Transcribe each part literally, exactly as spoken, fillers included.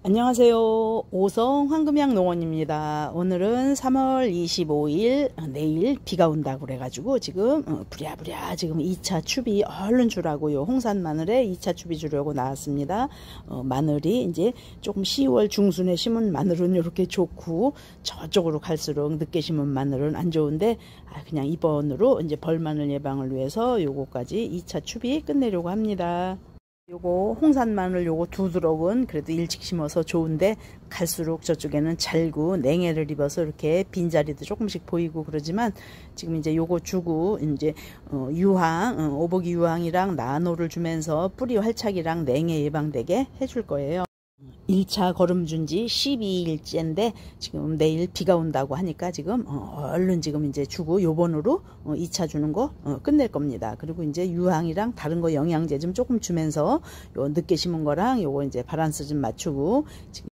안녕하세요. 오성 황금향 농원입니다. 오늘은 삼월 이십오일 내일 비가 온다고 그래가지고 지금 어, 부랴부랴 지금 이 차 추비 얼른 주라고요. 홍산 마늘에 이 차 추비 주려고 나왔습니다. 어, 마늘이 이제 조금 시월 중순에 심은 마늘은 이렇게 좋고 저쪽으로 갈수록 늦게 심은 마늘은 안 좋은데 아, 그냥 이번으로 이제 벌마늘 예방을 위해서 요거까지 이 차 추비 끝내려고 합니다. 요거 홍산 마늘 요거 두 드럭은 그래도 일찍 심어서 좋은데 갈수록 저쪽에는 잘고 냉해를 입어서 이렇게 빈자리도 조금씩 보이고 그러지만 지금 이제 요거 주고 이제 어, 유황 어, 오복이 유황이랑 나노를 주면서 뿌리 활착이랑 냉해 예방되게 해줄 거예요. 일 차 거름 준 지 십이일째인데 지금 내일 비가 온다고 하니까 지금 어, 얼른 지금 이제 주고 요번으로 어, 이 차 주는 거 어, 끝낼 겁니다. 그리고 이제 유황이랑 다른 거 영양제 좀 조금 주면서 요 늦게 심은 거랑 요거 이제 바란스 좀 맞추고 지금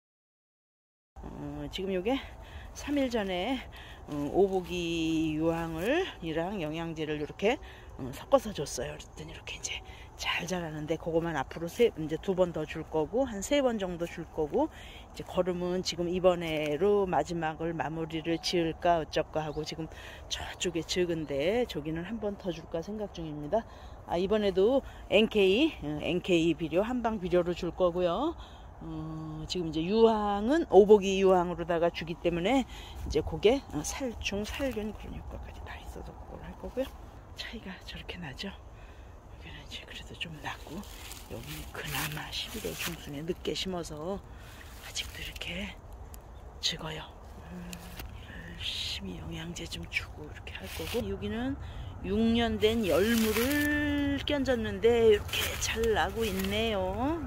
어, 지금 요게 삼 일 전에 어, 오복이 유황을 이랑 영양제를 이렇게 어, 섞어서 줬어요. 그랬더니 이렇게 이제 잘 자라는데 그거만 앞으로 세, 이제 두 번 더 줄 거고 한 세 번 정도 줄 거고 이제 거름은 지금 이번에로 마지막을 마무리를 지을까 어쩔까 하고 지금 저쪽에 적은데 저기는 한 번 더 줄까 생각 중입니다. 아, 이번에도 엔케이 어, 엔케이 비료 한방 비료로 줄 거고요. 어, 지금 이제 유황은 오복이 유황으로다가 주기 때문에 이제 그게 살충 살균 그런 효과까지 다 있어서 그걸 할 거고요. 차이가 저렇게 나죠. 여기는 이제 그래도 좀 낫고 여기는 그나마 십일월 중순에 늦게 심어서 아직도 이렇게 적어요. 음, 열심히 영양제 좀 주고 이렇게 할 거고 여기는 육 년 된 열무를 끼얹었는데 이렇게 잘 나고 있네요.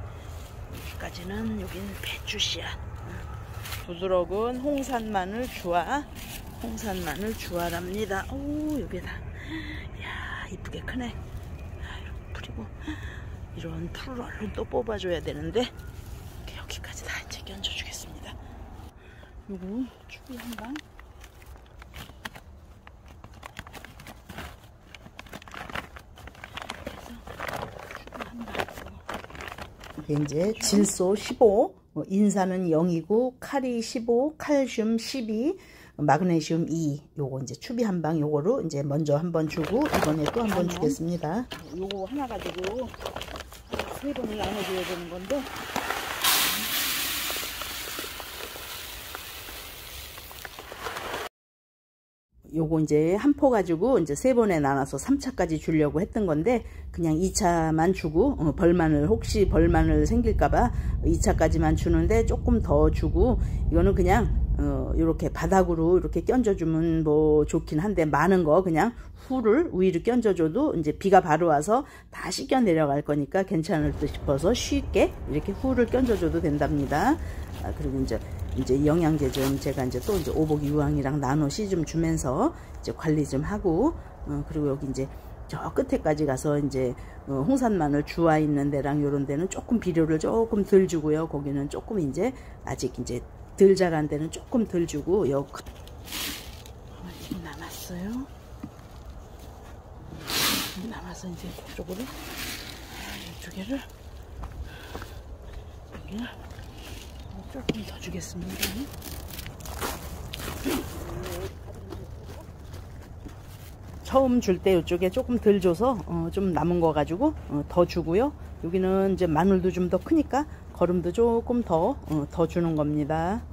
여기까지는 여기는 배추 씨앗. 부드러운 홍산 마늘 주화 홍산 마늘 주화랍니다. 오 여기다 야 이쁘게 크네. 그리고 이런 풀을 얼른 또 뽑아줘야 되는데 여기까지 다 이제 끼얹어주겠습니다. 요거 추비 한방 이게 이제 질소 십오, 인산은 영이고 칼이 십오, 칼슘 십이, 마그네슘 이. 요거 이제 추비 한방 요거로 이제 먼저 한번 주고 이번에 또 한번 주겠습니다. 요거 하나 가지고 세 번을 나눠줘야 되는 건데 요거 이제 한 포 가지고 이제 세 번에 나눠서 삼 차까지 주려고 했던 건데 그냥 이 차만 주고 어, 벌마늘 혹시 벌마늘 생길까봐 이 차까지만 주는데 조금 더 주고 이거는 그냥 어, 이렇게 바닥으로 이렇게 끼얹어주면 뭐 좋긴 한데 많은 거 그냥 후를 위로 끼얹어줘도 이제 비가 바로 와서 다 씻겨 내려갈 거니까 괜찮을 듯 싶어서 쉽게 이렇게 후를 끼얹어줘도 된답니다. 아, 그리고 이제 이제 영양제 좀 제가 이제 또 이제 오복 유황이랑 나노 씨 좀 주면서 이제 관리 좀 하고 어, 그리고 여기 이제 저 끝에까지 가서 이제 어, 홍산 마늘 주화 있는 데랑 요런 데는 조금 비료를 조금 덜 주고요. 거기는 조금 이제 아직 이제 덜 자란 데는 조금 덜 주고 요 지금 남았어요. 남아서 이제 그쪽으로 이쪽에를 여기를 조금 더 주겠습니다. 처음 줄 때 이쪽에 조금 덜 줘서 어, 좀 남은 거 가지고 어, 더 주고요. 여기는 이제 마늘도 좀 더 크니까 거름도 조금 더, 어, 더 주는 겁니다.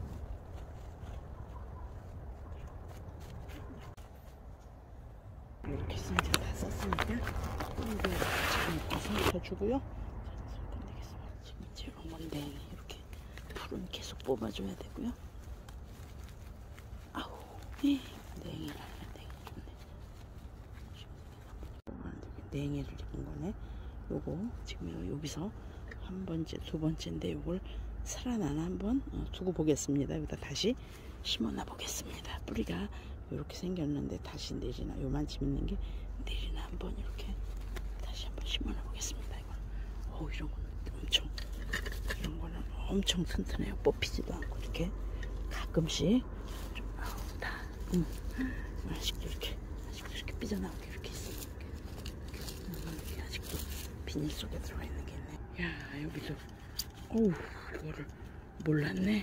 이렇게 해서 이제 다 썼으니까 이제 지금 더 주고요. 지금 이런 건데 이렇게 풀은 계속 뽑아줘야 되고요. 아우, 냉이를 냉이 좋네. 냉이를 입은 거네. 요거 지금 여기서 한 번째, 두 번째인데 요걸 살아나나 한번 두고 보겠습니다. 여기다 다시 심어놔 보겠습니다. 뿌리가 이렇게 생겼는데 다시 내리나 요만큼 있는 게 내리나 한번 이렇게 다시 한번 심어놔 보겠습니다. 이건 어 이런 거는 엄청 이런 거는 엄청 튼튼해요. 뽑히지도 않고 이렇게 가끔씩 좀 아우 다 음, 아직도 이렇게 아직도 이렇게 삐져나오게 이렇게 있어. 이렇게 아직도 비닐 속에 들어가 있는 게 있네. 야 여기도 어우 이거를 몰랐네.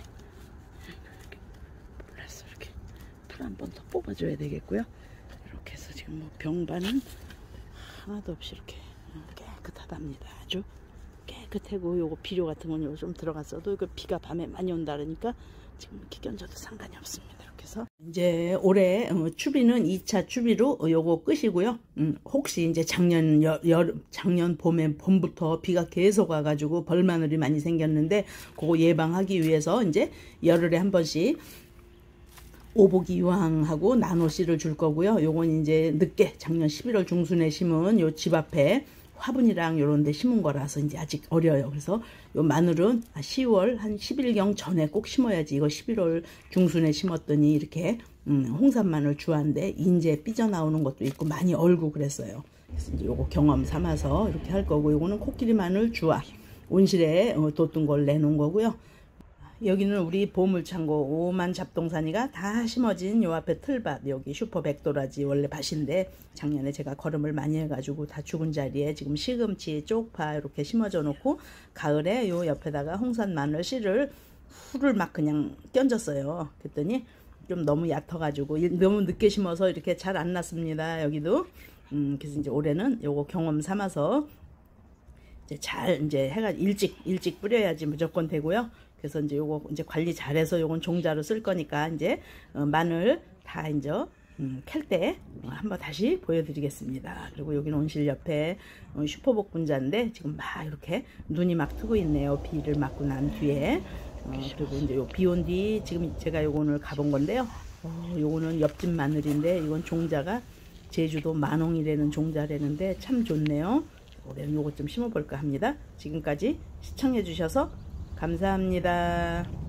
몰랐어. 이렇게 풀 한 번 더 뽑아줘야 되겠고요. 이렇게 해서 지금 뭐 병반은 하나도 없이 이렇게 깨끗하답니다. 아주 깨끗하고 요거 비료 같은 건 요거 좀 들어갔어도 그 비가 밤에 많이 온다 그러니까 지금 이렇게 견져도 상관이 없습니다. 이렇게 해서 이제 올해 추비는 이 차 추비로 요거 끝이고요. 음, 혹시 이제 작년 여, 여, 작년 봄에 봄부터 비가 계속 와가지고 벌마늘이 많이 생겼는데 그거 예방하기 위해서 이제 열흘에 한 번씩 오복이 유황하고 나노씨를 줄 거고요. 요건 이제 늦게 작년 십일월 중순에 심은 요 집 앞에 화분이랑 요런 데 심은 거라서 이제 아직 어려요. 그래서 요 마늘은 시월 한 십 일경 전에 꼭 심어야지. 이거 십일월 중순에 심었더니 이렇게 음, 홍산 마늘 주한데 인제 삐져나오는 것도 있고 많이 얼고 그랬어요. 그래서 이제 요거 경험 삼아서 이렇게 할 거고, 요거는 코끼리 마늘 주화 온실에 어, 뒀던 걸 내놓은 거고요. 여기는 우리 보물창고 오만 잡동사니가 다 심어진 요 앞에 틀밭, 여기 슈퍼 백도라지 원래 밭인데 작년에 제가 거름을 많이 해가지고 다 죽은 자리에 지금 시금치, 쪽파 이렇게 심어져 놓고 가을에 요 옆에다가 홍산 마늘 씨를 풀을 막 그냥 껴졌어요. 그랬더니 좀 너무 얕아가지고 너무 늦게 심어서 이렇게 잘 안 났습니다. 여기도 음, 그래서 이제 올해는 요거 경험 삼아서 이제 잘 이제 해가 일찍 일찍 뿌려야지 무조건 되고요. 그래서 이제 요거 이제 관리 잘해서 요건 종자로 쓸 거니까 이제 어, 마늘 다 이제 음, 캘 때 어, 한번 다시 보여드리겠습니다. 그리고 여기는 온실 옆에 어, 슈퍼복분자인데 지금 막 이렇게 눈이 막 트고 있네요. 비를 맞고 난 뒤에. 어, 그리고 이제 요 비 온 뒤 지금 제가 요거 오늘 가본 건데요. 어, 요거는 옆집 마늘인데 이건 종자가 제주도 만홍이라는 종자라는데 참 좋네요. 올해는 요거 좀 심어볼까 합니다. 지금까지 시청해 주셔서 감사합니다.